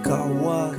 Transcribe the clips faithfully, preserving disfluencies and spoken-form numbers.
Kawa,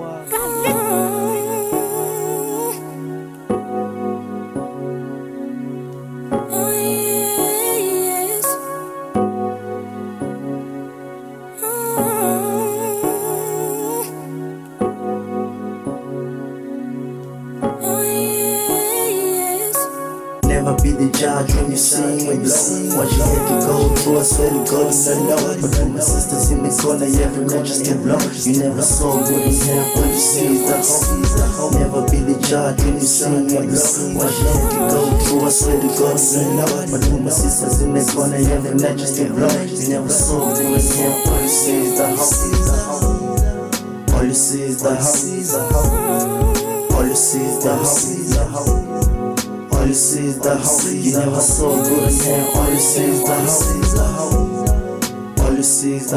Never be the judge when you sing and blow. What you had to go through, I swear to God, it's a no. But when my sisters in the corner, every night just to blow. You never saw good in here, what you see is the hope. Never be the judge when you sing and blow. What you had to go through, I swear to God, it's a no. But when my sisters in the corner, every night just to blow. You never saw good in here, what you see is the hope. All you see is the hope. All you see is the hope. All you see is the hope. You never saw good in here. All you see is the hope. All you see is the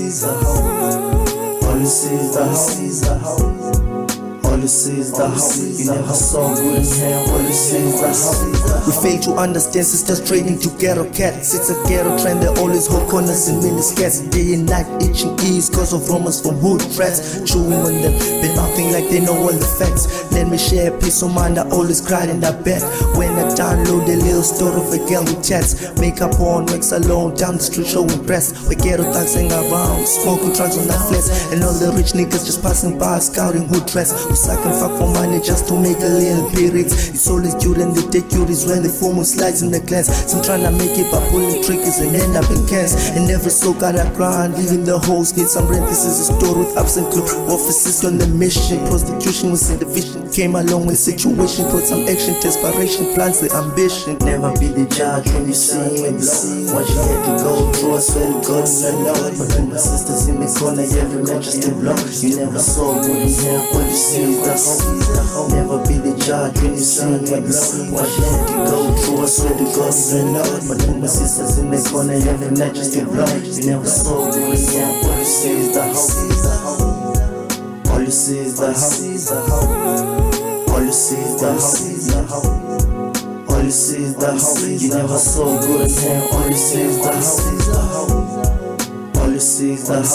hope. All you see is the hope. All you see is the hope. You never saw good in here. All you see is the hope. we fail to understand sisters trading to ghetto cats. It's a ghetto trend, they always hold corners in miniskirts. Day and night itching ears cause of rumors from hood threats. Chewing on them, but nothing like they know all the facts. Let me share a piece of mind, I always cried in that bed. When I download a little story of a girl with chats. Makeup on, wax alone, down the street showing breasts. We ghetto thugs hang around, smoking drugs on that flats. And all the rich niggas just passing by, scouting hood dress. We suck and fuck for money just to make a little periods. It's always cute and they take cuties when the formal slides in the class. Some tryna make it by pulling triggers and end up in cans. And every soul got a grind, leaving the hoes need some rent. This is a store with ups and clues. Officers on the mission, prostitution was in the vision. Came along with situation, put some action, desperation, plans the ambition. Never be the judge when you sing and blow. What you had to go through, I swear to God, it's a no. But when my sisters in the corner, every night just to blow. You never saw good in here, what you see is the hope. Never be the judge when you sing and blow. What you had to go through, I swear to God, it's a no. But when my sisters in the corner, every night just to blow. You never saw good in here, what you see is the hope. All you see is the hope. All you see is the hope. All you see is the hope. You never saw good in here. All you see is the hope. All you see is the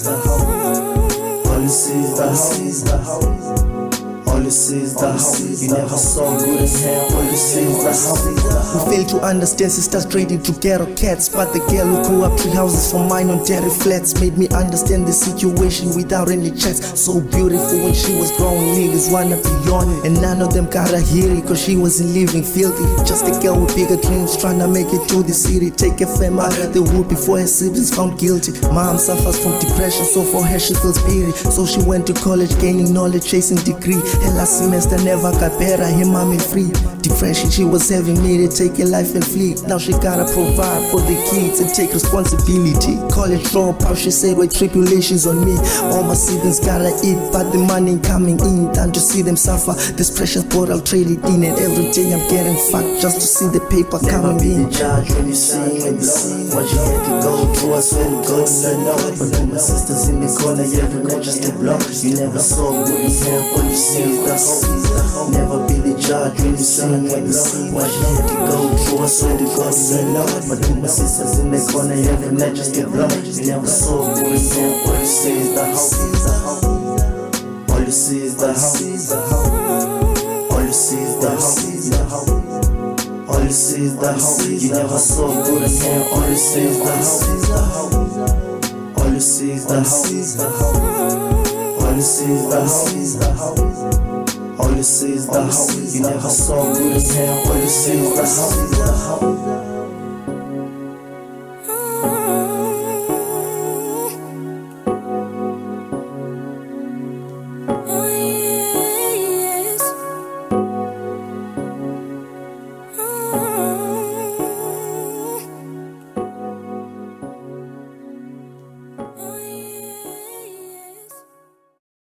hope. All you see is the hope. All you see is the hope. You never saw good in here. All you see is the hope. We fail to understand sisters trading to ghetto cats. But the girl who grew up three houses from mine on dairy flats made me understand the situation without any checks. So beautiful when she was growing, niggas wanna be on it. And none of them gotta hear it cause she wasn't living filthy. Just a girl with bigger dreams trying to make it to the city. Take a fam out of the wood before her siblings found guilty. Mom suffers from depression, so for her she feels pity. So she went to college gaining knowledge, chasing degree. Her last semester never got better, her mommy free. Depression she was having made her take her life and flee. Now she gotta provide for the kids and take responsibility. College dropout, she said, with tribulations on me. All my siblings gotta eat, but the money ain't coming in. Time to see them suffer, this precious board I'll trade it in. And every day I'm getting fucked just to see the paper coming in. Never be the judge when you sing and blow. What you had to go through, I swear to God, it's a no. But when my sisters in the corner, every night just to blow. You never saw good in here, all you see is the hope. Never be the judge when you sing and blow. What you had to go through, I swear to God, it's a no. But when my sisters in the corner, every night just to blow. You never saw good in here, all you see is the hope. All you see is the hope. All you see is the hope. All you see is the hope. You never saw good in here. All you see is the hope. All you see is the hope. All you see is the hope. All you see is the hope. You never saw good in here. All you see is the hope.